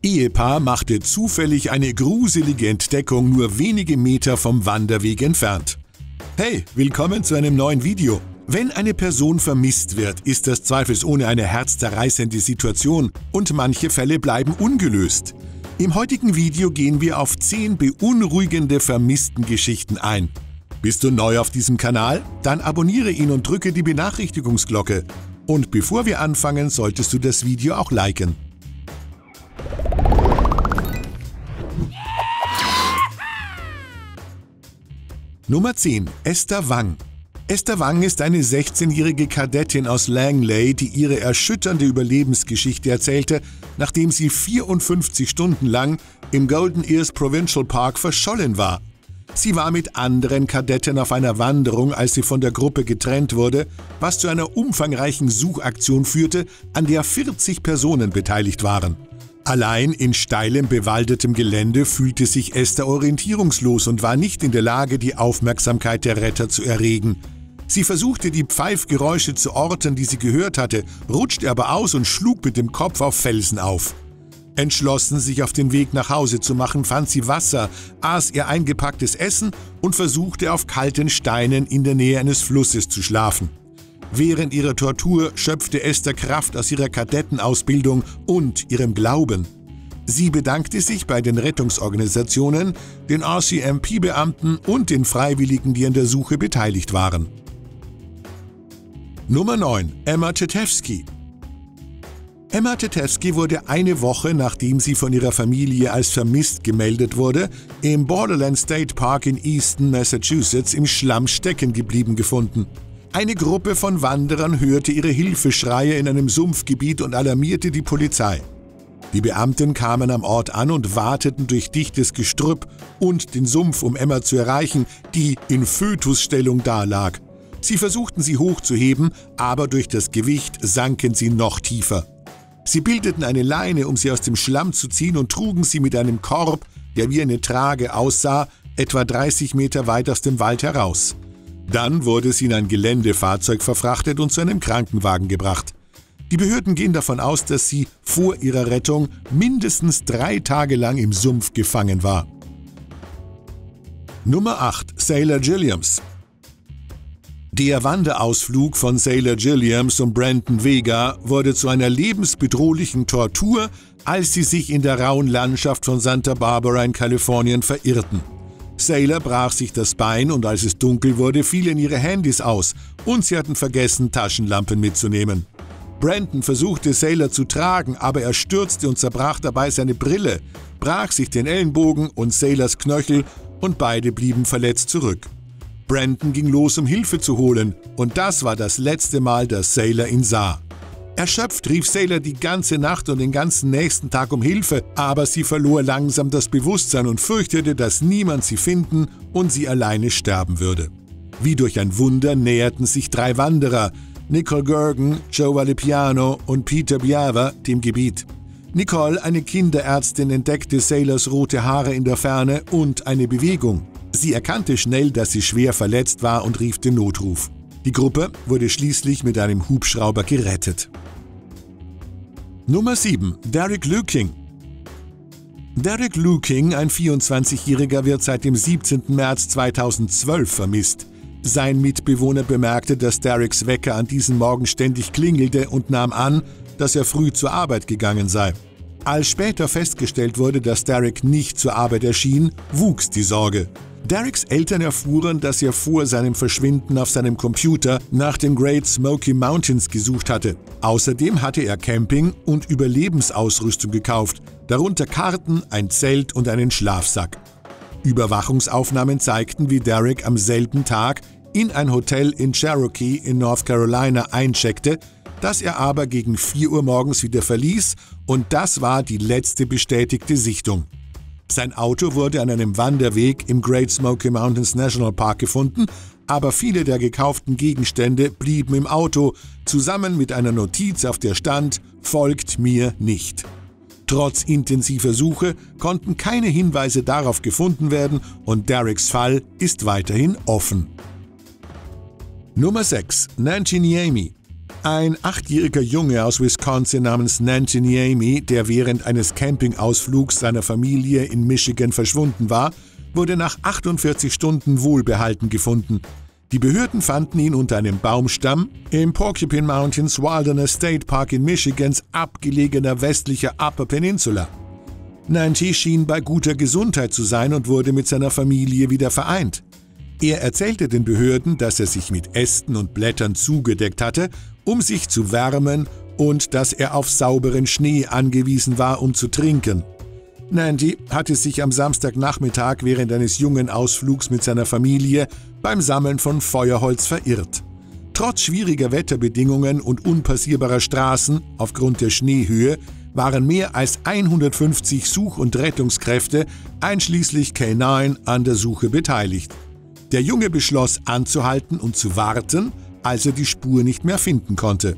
Ehepaar machte zufällig eine gruselige Entdeckung nur wenige Meter vom Wanderweg entfernt. Hey, willkommen zu einem neuen Video. Wenn eine Person vermisst wird, ist das zweifelsohne eine herzzerreißende Situation und manche Fälle bleiben ungelöst. Im heutigen Video gehen wir auf 10 beunruhigende Vermisstengeschichten ein. Bist du neu auf diesem Kanal? Dann abonniere ihn und drücke die Benachrichtigungsglocke. Und bevor wir anfangen, solltest du das Video auch liken. Nummer 10. Esther Wang. Esther Wang ist eine 16-jährige Kadettin aus Langley, die ihre erschütternde Überlebensgeschichte erzählte, nachdem sie 54 Stunden lang im Golden Ears Provincial Park verschollen war. Sie war mit anderen Kadetten auf einer Wanderung, als sie von der Gruppe getrennt wurde, was zu einer umfangreichen Suchaktion führte, an der 40 Personen beteiligt waren. Allein in steilem, bewaldetem Gelände fühlte sich Esther orientierungslos und war nicht in der Lage, die Aufmerksamkeit der Retter zu erregen. Sie versuchte, die Pfeifgeräusche zu orten, die sie gehört hatte, rutschte aber aus und schlug mit dem Kopf auf Felsen auf. Entschlossen, sich auf den Weg nach Hause zu machen, fand sie Wasser, aß ihr eingepacktes Essen und versuchte, auf kalten Steinen in der Nähe eines Flusses zu schlafen. Während ihrer Tortur schöpfte Esther Kraft aus ihrer Kadettenausbildung und ihrem Glauben. Sie bedankte sich bei den Rettungsorganisationen, den RCMP-Beamten und den Freiwilligen, die an der Suche beteiligt waren. Nummer 9. Emma Tetevsky. Emma Tetevsky wurde eine Woche, nachdem sie von ihrer Familie als vermisst gemeldet wurde, im Borderland State Park in Easton, Massachusetts, im Schlamm stecken geblieben gefunden. Eine Gruppe von Wanderern hörte ihre Hilfeschreie in einem Sumpfgebiet und alarmierte die Polizei. Die Beamten kamen am Ort an und wateten durch dichtes Gestrüpp und den Sumpf, um Emma zu erreichen, die in Fötusstellung dalag. Sie versuchten, sie hochzuheben, aber durch das Gewicht sanken sie noch tiefer. Sie bildeten eine Leine, um sie aus dem Schlamm zu ziehen, und trugen sie mit einem Korb, der wie eine Trage aussah, etwa 30 Meter weit aus dem Wald heraus. Dann wurde sie in ein Geländefahrzeug verfrachtet und zu einem Krankenwagen gebracht. Die Behörden gehen davon aus, dass sie vor ihrer Rettung mindestens 3 Tage lang im Sumpf gefangen war. Nummer 8. Sailor Gilliams. Der Wanderausflug von Sailor Gilliams und Brandon Vega wurde zu einer lebensbedrohlichen Tortur, als sie sich in der rauen Landschaft von Santa Barbara in Kalifornien verirrten. Sailor brach sich das Bein und als es dunkel wurde, fielen ihre Handys aus und sie hatten vergessen, Taschenlampen mitzunehmen. Brandon versuchte, Sailor zu tragen, aber er stürzte und zerbrach dabei seine Brille, brach sich den Ellenbogen und Sailors Knöchel und beide blieben verletzt zurück. Brandon ging los, um Hilfe zu holen, und das war das letzte Mal, dass Sailor ihn sah. Erschöpft rief Sailor die ganze Nacht und den ganzen nächsten Tag um Hilfe, aber sie verlor langsam das Bewusstsein und fürchtete, dass niemand sie finden und sie alleine sterben würde. Wie durch ein Wunder näherten sich 3 Wanderer, Nicole Gergen, Joe Valipiano und Peter Biava, dem Gebiet. Nicole, eine Kinderärztin, entdeckte Sailors rote Haare in der Ferne und eine Bewegung. Sie erkannte schnell, dass sie schwer verletzt war und rief den Notruf. Die Gruppe wurde schließlich mit einem Hubschrauber gerettet. Nummer 7. Derek Luking. Derek Luking, ein 24-Jähriger, wird seit dem 17. März 2012 vermisst. Sein Mitbewohner bemerkte, dass Dereks Wecker an diesem Morgen ständig klingelte und nahm an, dass er früh zur Arbeit gegangen sei. Als später festgestellt wurde, dass Derek nicht zur Arbeit erschien, wuchs die Sorge. Dereks Eltern erfuhren, dass er vor seinem Verschwinden auf seinem Computer nach den Great Smoky Mountains gesucht hatte. Außerdem hatte er Camping- und Überlebensausrüstung gekauft, darunter Karten, ein Zelt und einen Schlafsack. Überwachungsaufnahmen zeigten, wie Derek am selben Tag in ein Hotel in Cherokee in North Carolina eincheckte, das er aber gegen 4 Uhr morgens wieder verließ, und das war die letzte bestätigte Sichtung. Sein Auto wurde an einem Wanderweg im Great Smoky Mountains National Park gefunden, aber viele der gekauften Gegenstände blieben im Auto, zusammen mit einer Notiz, auf der stand: „Folgt mir nicht." Trotz intensiver Suche konnten keine Hinweise darauf gefunden werden und Dereks Fall ist weiterhin offen. Nummer 6. Nancy Niemi. Ein 8-jähriger Junge aus Wisconsin namens Nancy Niemi, der während eines Campingausflugs seiner Familie in Michigan verschwunden war, wurde nach 48 Stunden wohlbehalten gefunden. Die Behörden fanden ihn unter einem Baumstamm im Porcupine Mountains Wilderness State Park in Michigans abgelegener westlicher Upper Peninsula. Nancy schien bei guter Gesundheit zu sein und wurde mit seiner Familie wieder vereint. Er erzählte den Behörden, dass er sich mit Ästen und Blättern zugedeckt hatte, um sich zu wärmen, und dass er auf sauberen Schnee angewiesen war, um zu trinken. Nancy hatte sich am Samstagnachmittag während eines jungen Ausflugs mit seiner Familie beim Sammeln von Feuerholz verirrt. Trotz schwieriger Wetterbedingungen und unpassierbarer Straßen aufgrund der Schneehöhe waren mehr als 150 Such- und Rettungskräfte, einschließlich K9, an der Suche beteiligt. Der Junge beschloss, anzuhalten und zu warten, als er die Spur nicht mehr finden konnte.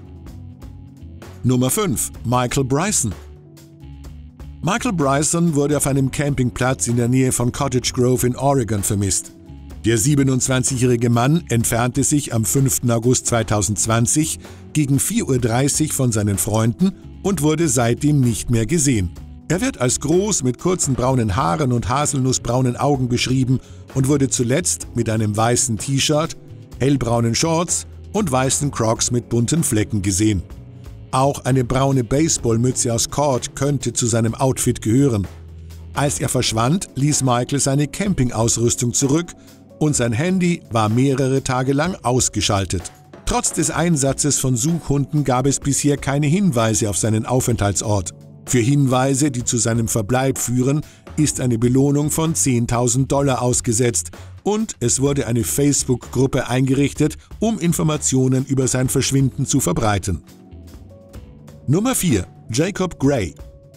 Nummer 5. Michael Bryson. Michael Bryson wurde auf einem Campingplatz in der Nähe von Cottage Grove in Oregon vermisst. Der 27-jährige Mann entfernte sich am 5. August 2020 gegen 4:30 Uhr von seinen Freunden und wurde seitdem nicht mehr gesehen. Er wird als groß mit kurzen braunen Haaren und haselnussbraunen Augen beschrieben und wurde zuletzt mit einem weißen T-Shirt, hellbraunen Shorts und weißen Crocs mit bunten Flecken gesehen. Auch eine braune Baseballmütze aus Cord könnte zu seinem Outfit gehören. Als er verschwand, ließ Michael seine Campingausrüstung zurück und sein Handy war mehrere Tage lang ausgeschaltet. Trotz des Einsatzes von Suchhunden gab es bisher keine Hinweise auf seinen Aufenthaltsort. Für Hinweise, die zu seinem Verbleib führen, ist eine Belohnung von $10.000 ausgesetzt und es wurde eine Facebook-Gruppe eingerichtet, um Informationen über sein Verschwinden zu verbreiten. Nummer 4. Jacob Gray.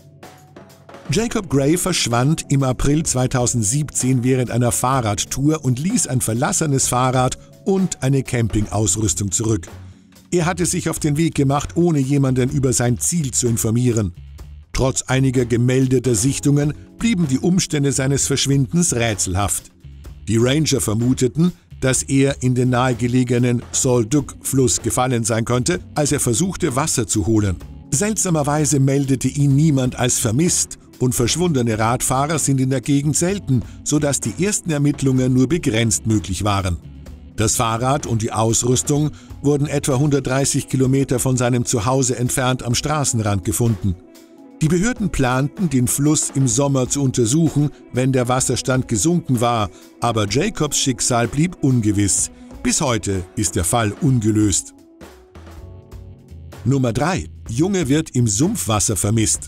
Jacob Gray verschwand im April 2017 während einer Fahrradtour und ließ ein verlassenes Fahrrad und eine Campingausrüstung zurück. Er hatte sich auf den Weg gemacht, ohne jemanden über sein Ziel zu informieren. Trotz einiger gemeldeter Sichtungen blieben die Umstände seines Verschwindens rätselhaft. Die Ranger vermuteten, dass er in den nahegelegenen Solduc-Fluss gefallen sein könnte, als er versuchte, Wasser zu holen. Seltsamerweise meldete ihn niemand als vermisst und verschwundene Radfahrer sind in der Gegend selten, sodass die ersten Ermittlungen nur begrenzt möglich waren. Das Fahrrad und die Ausrüstung wurden etwa 130 Kilometer von seinem Zuhause entfernt am Straßenrand gefunden. Die Behörden planten, den Fluss im Sommer zu untersuchen, wenn der Wasserstand gesunken war, aber Jacobs Schicksal blieb ungewiss. Bis heute ist der Fall ungelöst. Nummer 3. Junge wird im Sumpfwasser vermisst.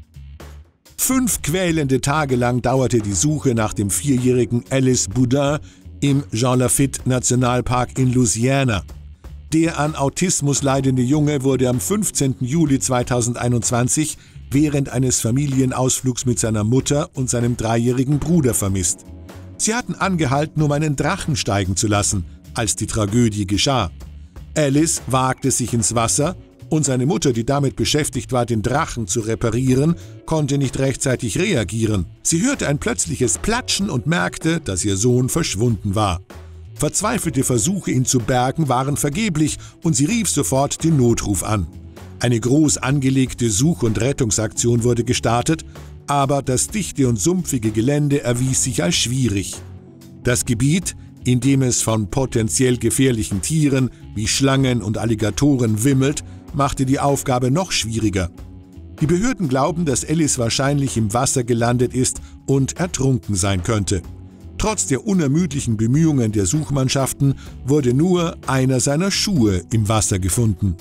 5 quälende Tage lang dauerte die Suche nach dem 4-jährigen Ellis Boudin im Jean Lafitte Nationalpark in Louisiana. Der an Autismus leidende Junge wurde am 15. Juli 2021 während eines Familienausflugs mit seiner Mutter und seinem 3-jährigen Bruder vermisst. Sie hatten angehalten, um einen Drachen steigen zu lassen, als die Tragödie geschah. Ellis wagte sich ins Wasser und seine Mutter, die damit beschäftigt war, den Drachen zu reparieren, konnte nicht rechtzeitig reagieren. Sie hörte ein plötzliches Platschen und merkte, dass ihr Sohn verschwunden war. Verzweifelte Versuche, ihn zu bergen, waren vergeblich und sie rief sofort den Notruf an. Eine groß angelegte Such- und Rettungsaktion wurde gestartet, aber das dichte und sumpfige Gelände erwies sich als schwierig. Das Gebiet, in dem es von potenziell gefährlichen Tieren wie Schlangen und Alligatoren wimmelt, machte die Aufgabe noch schwieriger. Die Behörden glauben, dass Ellis wahrscheinlich im Wasser gelandet ist und ertrunken sein könnte. Trotz der unermüdlichen Bemühungen der Suchmannschaften wurde nur einer seiner Schuhe im Wasser gefunden.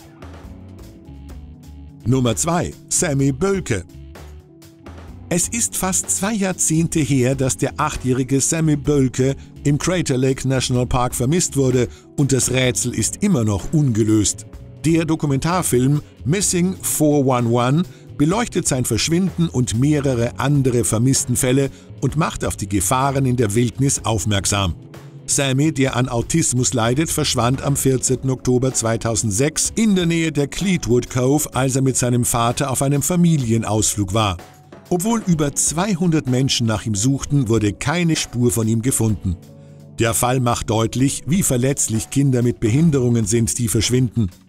Nummer 2. Sammy Bölke. Es ist fast 2 Jahrzehnte her, dass der 8-jährige Sammy Bölke im Crater Lake National Park vermisst wurde und das Rätsel ist immer noch ungelöst. Der Dokumentarfilm Missing 411 beleuchtet sein Verschwinden und mehrere andere Vermisstenfälle und macht auf die Gefahren in der Wildnis aufmerksam. Sammy, der an Autismus leidet, verschwand am 14. Oktober 2006 in der Nähe der Cleetwood Cove, als er mit seinem Vater auf einem Familienausflug war. Obwohl über 200 Menschen nach ihm suchten, wurde keine Spur von ihm gefunden. Der Fall macht deutlich, wie verletzlich Kinder mit Behinderungen sind, die verschwinden.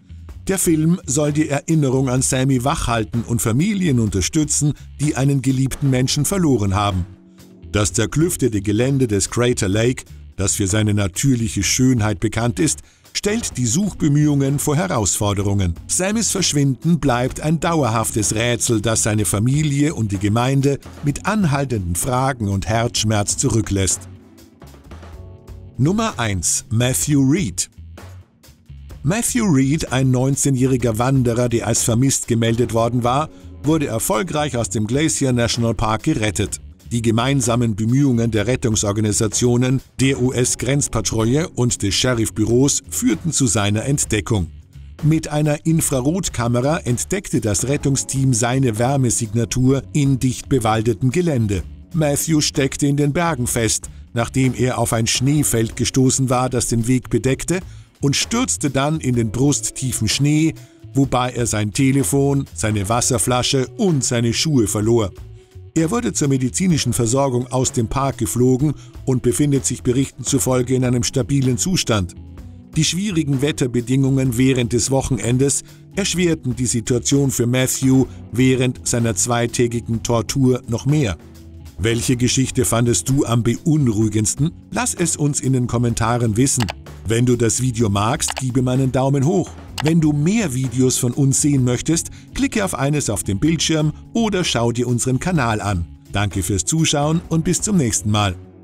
Der Film soll die Erinnerung an Sammy wachhalten und Familien unterstützen, die einen geliebten Menschen verloren haben. Das zerklüftete Gelände des Crater Lake, das für seine natürliche Schönheit bekannt ist, stellt die Suchbemühungen vor Herausforderungen. Sammys Verschwinden bleibt ein dauerhaftes Rätsel, das seine Familie und die Gemeinde mit anhaltenden Fragen und Herzschmerz zurücklässt. Nummer 1. Matthew Reed. Matthew Reed, ein 19-jähriger Wanderer, der als vermisst gemeldet worden war, wurde erfolgreich aus dem Glacier National Park gerettet. Die gemeinsamen Bemühungen der Rettungsorganisationen, der US-Grenzpatrouille und des Sheriffbüros führten zu seiner Entdeckung. Mit einer Infrarotkamera entdeckte das Rettungsteam seine Wärmesignatur in dicht bewaldetem Gelände. Matthew steckte in den Bergen fest, nachdem er auf ein Schneefeld gestoßen war, das den Weg bedeckte, und stürzte dann in den brusttiefen Schnee, wobei er sein Telefon, seine Wasserflasche und seine Schuhe verlor. Er wurde zur medizinischen Versorgung aus dem Park geflogen und befindet sich Berichten zufolge in einem stabilen Zustand. Die schwierigen Wetterbedingungen während des Wochenendes erschwerten die Situation für Matthew während seiner zweitägigen Tortur noch mehr. Welche Geschichte fandest du am beunruhigendsten? Lass es uns in den Kommentaren wissen. Wenn du das Video magst, gib ihm einen Daumen hoch. Wenn du mehr Videos von uns sehen möchtest, klicke auf eines auf dem Bildschirm oder schau dir unseren Kanal an. Danke fürs Zuschauen und bis zum nächsten Mal.